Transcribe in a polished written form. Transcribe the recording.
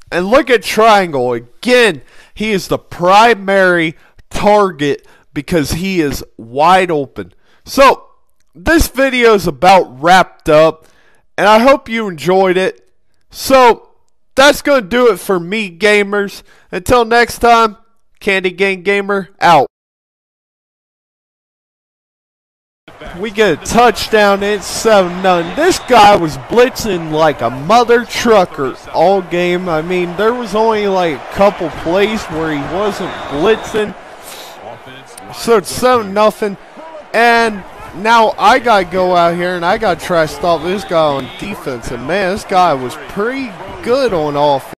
And look at triangle. Again, he is the primary target because he is wide open. So, this video is about wrapped up, and I hope you enjoyed it. So, that's going to do it for me, gamers. Until next time, Candy Gang Gamer out. We get a touchdown, it's 7-0. This guy was blitzing like a mother trucker all game. I mean, there was only like a couple plays where he wasn't blitzing. So it's 7-0. And now I got to go out here and I got to try to stop this guy on defense. And man, this guy was pretty good on offense.